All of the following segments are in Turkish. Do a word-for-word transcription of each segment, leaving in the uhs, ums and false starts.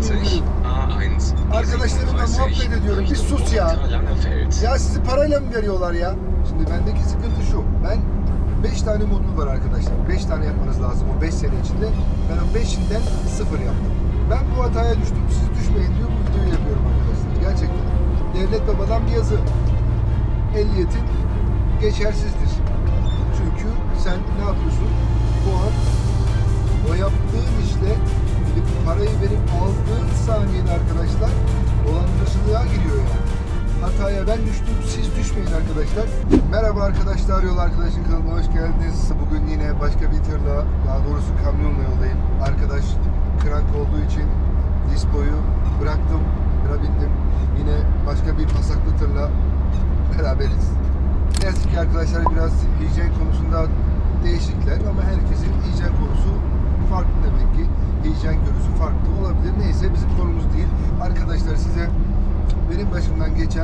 ilgili. Arkadaşlarımla muhabbet ediyorum. Bir sus ya. Ya sizi parayla mı veriyorlar ya? Şimdi bendeki sıkıntı şu. Ben beş tane modul var arkadaşlar. beş tane yapmanız lazım o beş sene içinde. Ben o beşinden sıfır yaptım. Ben bu hataya düştüm. Siz düşmeyin diyor. Bu videoyu yapıyorum arkadaşlar. Gerçekten. Devlet babadan bir yazı. Ehliyetin geçersizdir. Çünkü sen ne yapıyorsun? Bu an o yaptığın işte gidip parayı verip aldığın saniyede arkadaşlar dolandırıcılığa giriyor yani. Hataya ben düştüm, siz düşmeyin arkadaşlar. Merhaba arkadaşlar, Yol Arkadaşın kanalıma hoş geldiniz. Bugün yine başka bir tırla, daha doğrusu kamyonla yoldayım. Arkadaş krank olduğu için dispoyu bıraktım, tıra bindim. Yine başka bir pasaklı tırla beraberiz. Ne yazık ki arkadaşlar biraz hijyen konusunda değişikler ama herkesin hijyen konusu farklı demek ki. Hijyen görüsü farklı olabilir. Neyse bizim konumuz değil. Arkadaşlar size benim başımdan geçen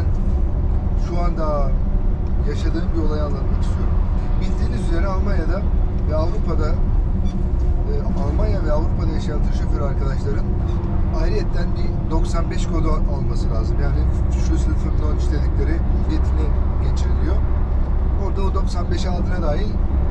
şu anda yaşadığım bir olayı anlatmak istiyorum. Bildiğiniz üzere Almanya'da ve Avrupa'da e, Almanya ve Avrupa'da yaşayan tır şoförü arkadaşların ayrıyetten bir doksan beş kodu alması lazım. Yani Schlüssel fünfzig dedikleri yetine geçiriliyor. Orada o doksan beş aldığına dahil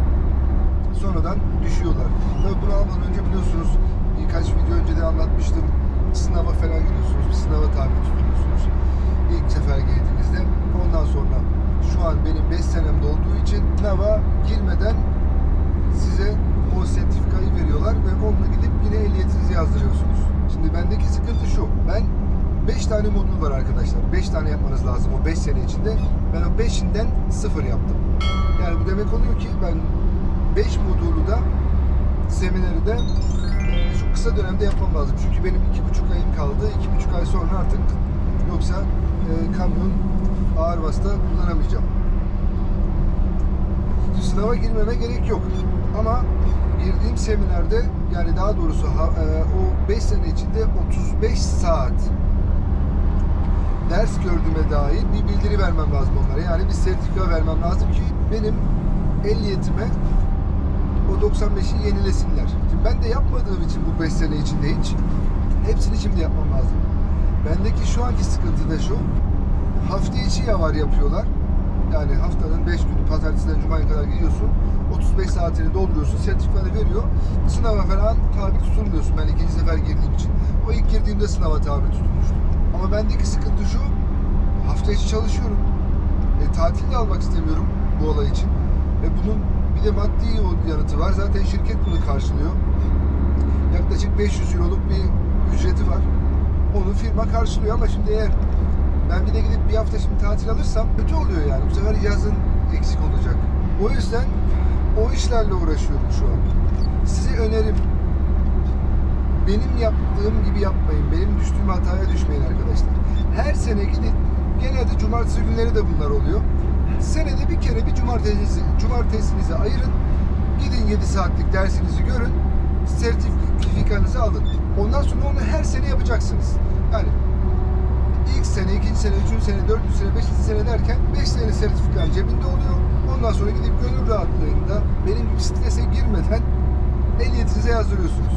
sonradan düşüyorlar. Tabii bunu almadan önce biliyorsunuz birkaç video önce de anlatmıştım. Sınava falan giriyorsunuz. Bir sınava tabi tutuluyorsunuz. İlk sefer girdiğinizde. Ondan sonra şu an benim beş senemde olduğu için sınava girmeden size o sertifikayı veriyorlar ve onunla gidip yine ehliyetinizi yazdırıyorsunuz. Şimdi bendeki sıkıntı şu. Ben beş tane modul var arkadaşlar. beş tane yapmanız lazım o beş sene içinde. Ben o beşinden sıfır yaptım. Yani bu demek oluyor ki ben beş modulu da semineri de e, şu kısa dönemde yapmam lazım. Çünkü benim iki buçuk ayım kaldı. iki buçuk ay sonra artık yoksa e, kamyon ağır vasıta kullanamayacağım. Sınava girmeme gerek yok. Ama girdiğim seminerde yani daha doğrusu ha, e, o beş sene içinde otuz beş saat ders gördüğüme dair bir bildiri vermem lazım onlara. Yani bir sertifika vermem lazım ki benim ehliyetime o doksan beşi yenilesinler. Şimdi ben de yapmadığım için bu beş sene içinde hiç hepsini şimdi yapmam lazım. Bendeki şu anki sıkıntı da şu. Hafta içi yavar yapıyorlar. Yani haftanın beş günü pazartesiden cumaya kadar gidiyorsun. otuz beş saatini dolduruyorsun. Sertifikanı veriyor. Sınava falan tabi tutulmuyorsun. Ben ikinci sefer girdiğim için. O ilk girdiğimde sınava tabi tutulmuştum. Ama bendeki sıkıntı şu. Hafta içi çalışıyorum. E, tatil de almak istemiyorum bu olay için. Ve bunun bir de maddi yanıtı var. Zaten şirket bunu karşılıyor. Yaklaşık beş yüz euroluk bir ücreti var. Onu firma karşılıyor ama şimdi eğer ben bir de gidip bir hafta şimdi tatil alırsam kötü oluyor yani. Bu sefer yazın eksik olacak. O yüzden o işlerle uğraşıyorum şu an. Size önerim benim yaptığım gibi yapmayın. Benim düştüğüm hataya düşmeyin arkadaşlar. Her sene gidin. Genelde cumartesi günleri de bunlar oluyor. Senede bir kere bir cumartesi, cumartesinizi ayırın. Gidin yedi saatlik dersinizi görün. Sertifikanızı alın. Ondan sonra onu her sene yapacaksınız. Yani ilk sene, ikinci sene, üçüncü sene, dördüncü sene, beşinci sene derken beş sene sertifikan cebinde oluyor. Ondan sonra gidip gönül rahatlığında benim gibi strese girmeden ehliyetinize yazdırıyorsunuz.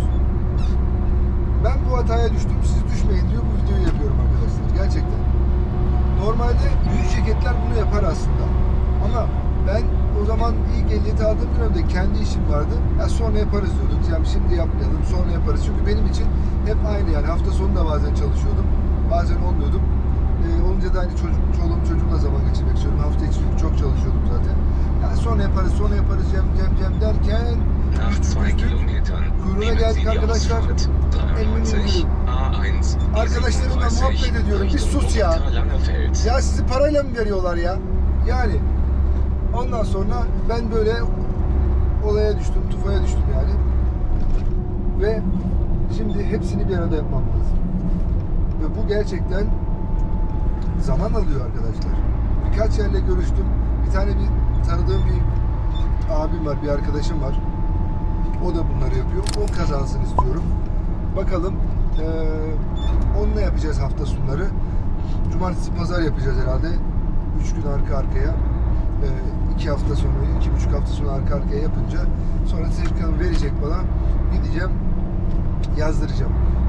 Ben bu hataya düştüm, siz düşmeyin diyor bu videoyu yapıyorum arkadaşlar. Gerçekten. Normalde büyük şirketler bunu yapar aslında. Ama ben o zaman ilk ehliyeti aldığım dönemde kendi işim vardı. Ya sonra yaparız diyorduk. Yani şimdi yapmayalım, sonra yaparız. Çünkü benim için hep aynı yani. Hafta sonu da bazen çalışıyordum. Bazen olmuyordum. Ee, olunca da aynı çocuk, çoluğum çocuğumla zaman geçirmek istiyorum. Hafta içi çünkü çok çalışıyordum zaten. Yani sonra yaparız, sonra yaparız cem cem cem derken kuyruğuna geldik arkadaşlar. Eminim. Arkadaşlarımla muhabbet ediyorum. Bir sus ya. Ya sizi parayla mı veriyorlar ya? Yani ondan sonra ben böyle olaya düştüm, tufaya düştüm yani. Ve şimdi hepsini bir arada yapmam lazım. Ve bu gerçekten zaman alıyor arkadaşlar. Birkaç yerle görüştüm. Bir tane bir tanıdığım bir abim var, bir arkadaşım var. O da bunları yapıyor. O kazansın istiyorum. Bakalım ee, onunla yapacağız hafta sonları. Cumartesi, pazar yapacağız herhalde. Üç gün arka arkaya. Ee, iki hafta sonra, iki buçuk hafta sonra arka arkaya yapınca sonra sertifikamı verecek bana. Gideceğim, yazdıracağım. Ama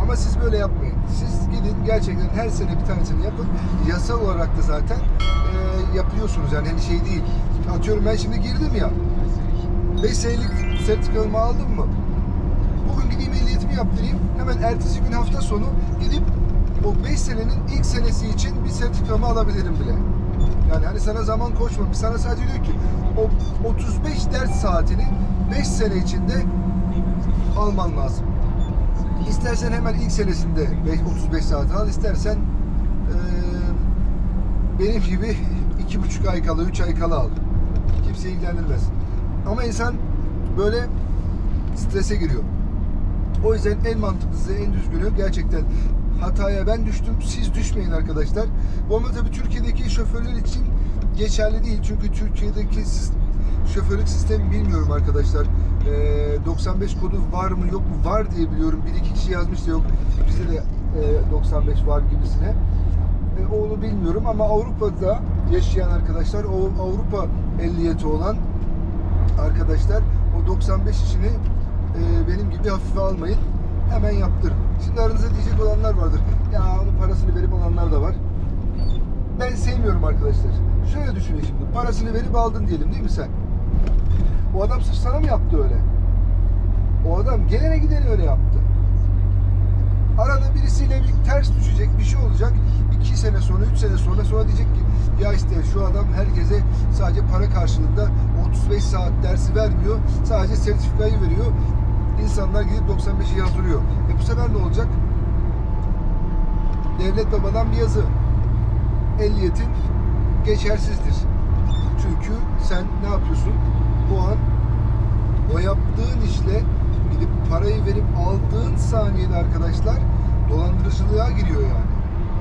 Ama siz böyle yapmayın. Siz gidin gerçekten her sene bir tanesini yapın. Yasal olarak da zaten e, yapıyorsunuz yani hani şey değil. Atıyorum ben şimdi girdim ya. beş senelik sertifikamı aldım mı? Bugün gideyim ehliyetimi yaptırayım. Hemen ertesi gün hafta sonu gidip o beş senenin ilk senesi için bir sertifikamı alabilirim bile. Yani hani sana zaman koşmamış. Sana sadece diyor ki o otuz beş ders saatini beş sene içinde alman lazım. İstersen hemen ilk senesinde otuz beş saat al, istersen e, benim gibi iki buçuk ay kala, üç ay kala al. Kimse ilgilendirmez. Ama insan böyle strese giriyor. O yüzden en mantıklısı, en düzgünü gerçekten hataya ben düştüm, siz düşmeyin arkadaşlar. Bu ama tabii Türkiye'deki şoförler için geçerli değil. Çünkü Türkiye'deki şoförlük sistemi bilmiyorum arkadaşlar. Ee, doksan beş kodu var mı yok mu? Var diye biliyorum. Bir iki kişi yazmış da yok. Bizde de e, doksan beş var gibisine. E, onu bilmiyorum ama Avrupa'da yaşayan arkadaşlar, o Avrupa ehliyeti olan arkadaşlar o doksan beş işini e, benim gibi hafife almayın. Hemen yaptırın. Şimdi aranızda diyecek olanlar vardır. Ya onun parasını verip alanlar da var. Ben sevmiyorum arkadaşlar. Şöyle düşünün şimdi. Parasını verip aldın diyelim değil mi sen? O adam sırf sana mı yaptı öyle? O adam gelene gidene öyle yaptı. Arada birisiyle bir ters düşecek, bir şey olacak. iki sene sonra, üç sene sonra sonra diyecek ki ya işte şu adam herkese sadece para karşılığında otuz beş saat dersi vermiyor. Sadece sertifikayı veriyor. İnsanlar gidip doksan beşi yazdırıyor. E bu sefer ne olacak? Devlet babadan bir yazı. Ehliyetin geçersizdir. Çünkü sen ne yapıyorsun? Bu an o yaptığın işle gidip parayı verip aldığın saniyede arkadaşlar dolandırıcılığa giriyor yani.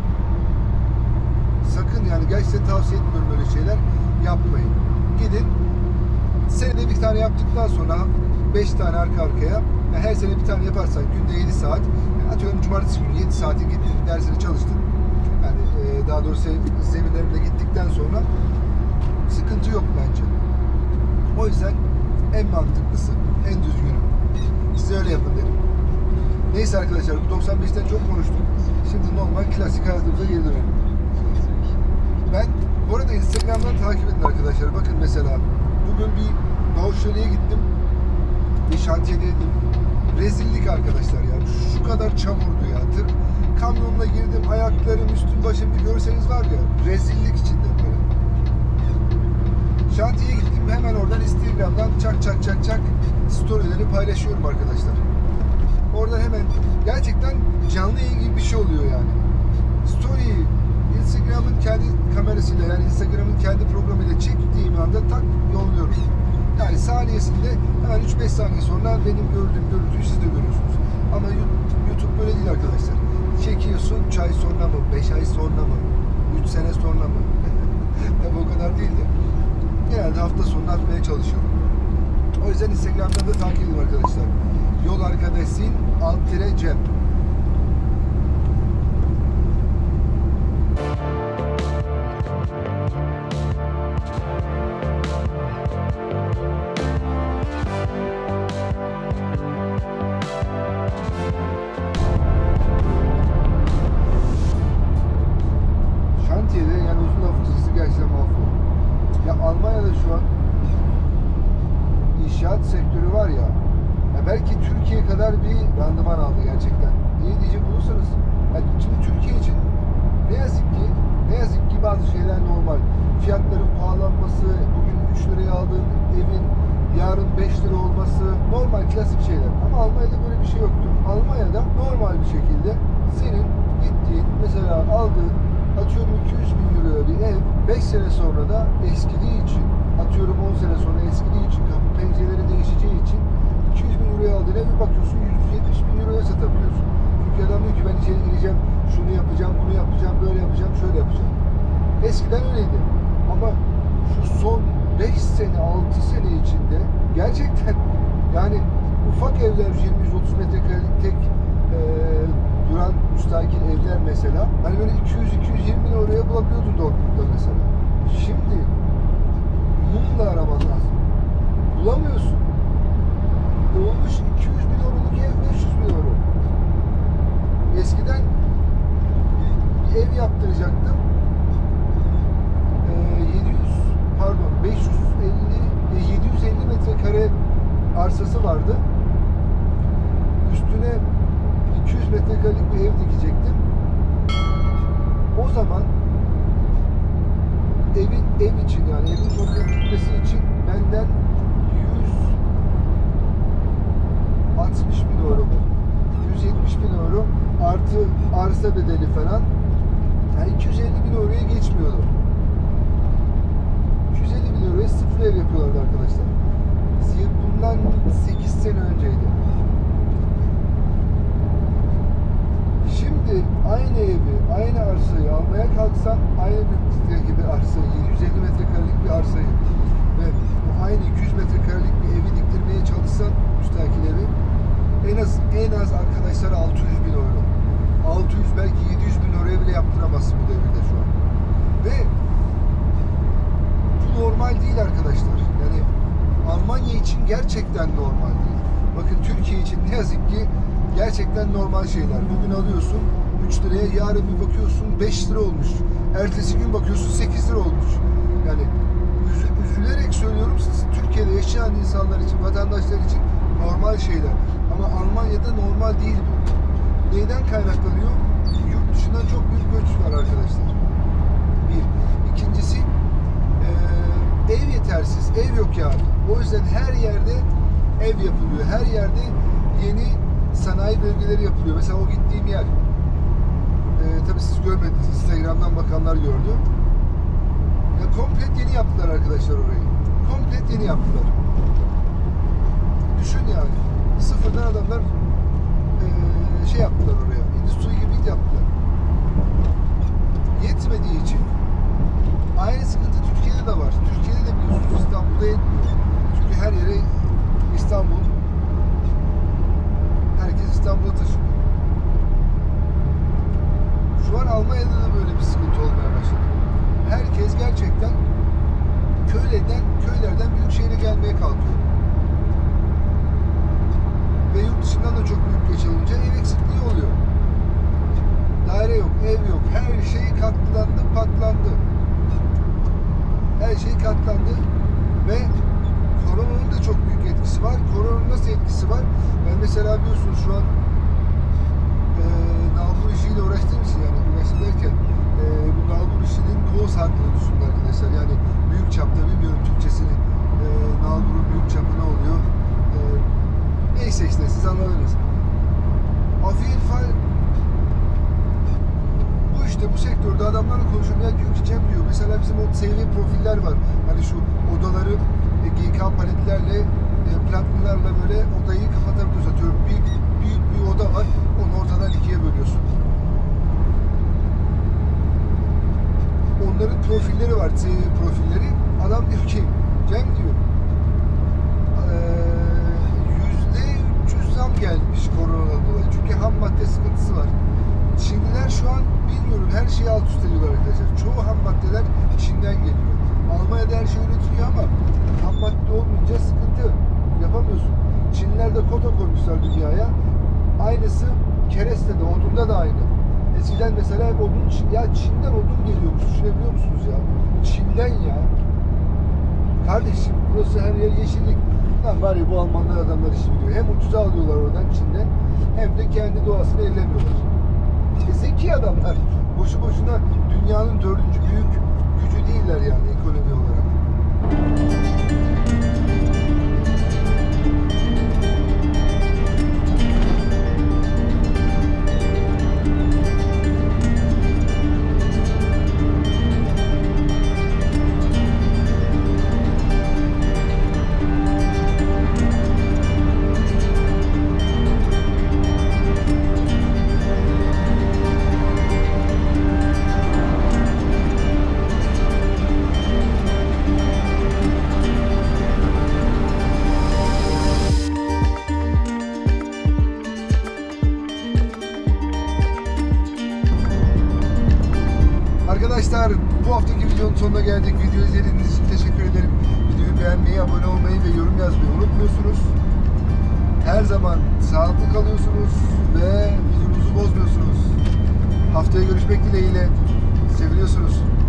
Sakın yani gerçekten tavsiye etmiyorum böyle şeyler yapmayın. Gidin senede bir tane yaptıktan sonra beş tane arka arkaya yani her sene bir tane yaparsan günde yedi saat yani atıyorum cumartesi günü yedi saati gittin dersini çalıştın yani e, daha doğrusu seminerine gittikten sonra sıkıntı yok bence. O yüzden en mantıklısı, en düzgünü. Size öyle yapın derim. Neyse arkadaşlar doksan beşten çok konuştum. Şimdi normal klasik hayatımıza geri dönelim. Ben bu arada Instagram'dan takip edin arkadaşlar. Bakın mesela bugün bir Doğuşşehir'e gittim. Bir şantiyedeydim. Rezillik arkadaşlar ya. Şu kadar çamurdu ya. Tır kamyonla girdim. Ayaklarım, üstüm, başım bir görseniz var ya. Rezillik içinde böyle. Şantiyeye gittim. Hemen oradan Instagram'dan çak çak çak çak storyleri paylaşıyorum arkadaşlar. Oradan hemen gerçekten canlı yayın gibi bir şey oluyor yani. Story'yi Instagram'ın kendi kamerasıyla yani Instagram'ın kendi programıyla çektiğim anda tak yolluyorum. Yani saniyesinde hemen üç beş saniye sonra benim gördüğüm görüntüyü siz de görüyorsunuz. Ama YouTube böyle değil arkadaşlar. Çekiyorsun üç ay sonra mı, beş ay sonra mı, üç sene sonra mı? Tabii o kadar değil de. Genelde hafta sonunu atmaya çalışıyorum. O yüzden Instagram'da da takip edin arkadaşlar. Yol arkadaşın alt tire cep. Şantiyede yani uzun lafın kısası gerçekten mahvoldu. Ya Almanya'da şu an inşaat sektörü var ya, ya belki Türkiye kadar bir randıman aldı gerçekten. Niye diyecek olursanız, yani şimdi Türkiye için ne yazık ki ne yazık ki bazı şeyler normal. Fiyatların pahalanması, bugün üç liraya aldığın evin yarın beş lira olması normal klasik şeyler. Ama Almanya'da böyle bir şey yoktu. Almanya'da normal bir şekilde senin gittiğin mesela aldığın atıyorum iki yüz bin euroya bir ev beş sene sonra da eskidiği için atıyorum on sene sonra eskidiği için kapı pencereleri değişeceği için iki yüz bin euroya aldığın evi bakıyorsun yüz yetmiş bin euroya satabiliyorsun. Çünkü adam diyor ki ben içeri gireceğim, şunu yapacağım, bunu yapacağım, böyle yapacağım, şöyle yapacağım. Eskiden öyleydi. Ama şu son beş sene, altı sene içinde gerçekten yani ufak evler yirmi yüz otuz metrekarelik tek e, duran müstakil evler mesela hani böyle iki yüz iki yüz yirmi bin oraya bulabiliyordu Dortmund'da mesela. Şimdi mumla araman lazım. Bulamıyorsun. Olmuş iki yüz bin euroluk ev beş yüz bin euro. eskiden bir ev yaptıracaktım. Ee, yedi yüz pardon beş yüz elli yedi yüz elli metrekare arsası vardı. Üstüne iki yüz metrekarelik bir ev dikecektim. O zaman evin ev için yani evin toplam kütlesi için benden yüz altmış bin euro mu? yüz yetmiş bin euro artı arsa bedeli falan. Yani iki yüz elli bin euroya geçmiyordu. iki yüz elli bin euroya sıfır ev yapıyorlardı arkadaşlar. Bundan sekiz sene önceydi. Şimdi aynı evi, aynı arsayı almaya kalksam aynı büyüklükte gibi arsayı, yedi yüz elli metrekarelik bir arsayı ve aynı iki yüz metrekarelik bir evi diktirmeye çalışsam müstakil evi en az en az arkadaşlar altı yüz bin euro. altı yüz belki yedi yüz bin euroya bile yaptıramazsın bu devirde şu an. Ve bu normal değil arkadaşlar. Yani Almanya için gerçekten normal değil. Bakın Türkiye için ne yazık ki gerçekten normal şeyler. Bugün alıyorsun üç liraya, yarın bir bakıyorsun beş lira olmuş. Ertesi gün bakıyorsun sekiz lira olmuş. Yani üzü, üzülerek söylüyorum, Türkiye'de yaşayan insanlar için, vatandaşlar için normal şeyler. Ama Almanya'da normal değil bu. Neyden kaynaklanıyor? Yurt dışından çok büyük göç var arkadaşlar. Bir. İkincisi e, ev yetersiz. Ev yok yani. O yüzden her yerde ev yapılıyor. Her yerde yeni sanayi bölgeleri yapılıyor. Mesela o gittiğim yer. Ee, tabii siz görmediniz. Instagram'dan bakanlar gördü. Ya komplet yeni yaptılar arkadaşlar orayı. Komplet yeni yaptılar. Düşün yani. Sıfırdan adamlar ee, şey yaptılar oraya. Endüstri gibi yaptılar. Yetmediği için aynı sıkıntı Türkiye'de de var. Türkiye'de de biliyorsunuz İstanbul'da yetmiyor. Çünkü her yere İstanbul, herkes İstanbul'a taşınıyor. Şu an Almanya'da da böyle bir sıkıntı olmaya başladı. Herkes gerçekten köylerden, köylerden büyük şehre gelmeye kalkıyor. Ve yurt dışından da çok büyük göç alınca ev eksikliği oluyor. Daire yok, ev yok. Her şey katlandı, patlandı. Her şey katlandı ve koronanın da çok büyük etkisi var. Koronanın nasıl etkisi var? Ben mesela biliyorsunuz şu an e, nalbur işiyle uğraştığım için, yani uğraştım derken e, bu nalbur işinin kol sarkını düşünün arkadaşlar. Yani büyük çapta, bilmiyorum Türkçesini, e, nalburun büyük çapı ne oluyor? E, neyse işte siz anladınız. Afiyet fal bu işte bu sektörde adamlarla konuşuyorum, ya diyor ki Cem diyor, mesela bizim o S V profiller var. Hani şu odaları e, G K panellerle e, platinlerle böyle odayı kapatabiliyorsun. Atıyorum büyük, büyük bir oda var. Onu ortadan ikiye bölüyorsun. Onların profilleri var. S V profilleri. Adam diyor ki Cem diyor yüzde üç yüz zam gelmiş koronadan dolayı. Çünkü ham madde sıkıntısı var. Çinliler şu an bilmiyorum her şeyi alt üst ediyorlar arkadaşlar. Çoğu ham maddeler Çin'den geliyor. Almanya'da her şey üretiliyor ama ham madde olmayınca sıkıntı yapamıyorsun. Çinliler de kota koymuşlar dünyaya. Aynısı kerestede, odunda da aynı. Eskiden mesela hep odun, ya Çin'den odun geliyormuş. Düşünebiliyor musunuz ya? Çin'den ya. Kardeşim burası her yer yeşillik. Lan var ya bu Almanlar adamlar işi biliyor. Hem ucuza alıyorlar oradan Çin'den hem de kendi doğasını ellemiyorlar. E, zeki adamlar. Boşu boşuna dünyanın dördüncü büyük gücü değiller yani ekonomi olarak. Arkadaşlar bu haftaki videonun sonuna geldik. Video izlediğiniz için teşekkür ederim. Videoyu beğenmeyi, abone olmayı ve yorum yazmayı unutmuyorsunuz. Her zaman sağlıklı kalıyorsunuz ve videomuzu bozmuyorsunuz. Haftaya görüşmek dileğiyle. Seviliyorsunuz.